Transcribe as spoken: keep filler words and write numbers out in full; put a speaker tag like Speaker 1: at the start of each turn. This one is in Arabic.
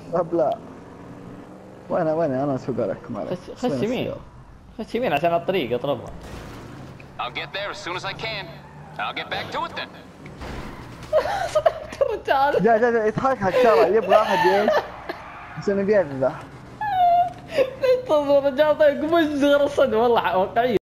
Speaker 1: طب لا. وين وين انا اسوق لك معلش.
Speaker 2: خش خش يمين. خش يمين عشان الطريق اطلبها.
Speaker 3: I'll get there as soon as I can. I'll get back to it then.
Speaker 2: الرجال
Speaker 1: جا جا جا يتحرك ترى يبغى احد ايش؟ يسوي بيده ذا.
Speaker 2: انتظر الرجال طيب قبل صغر الصدمة والله واقعية.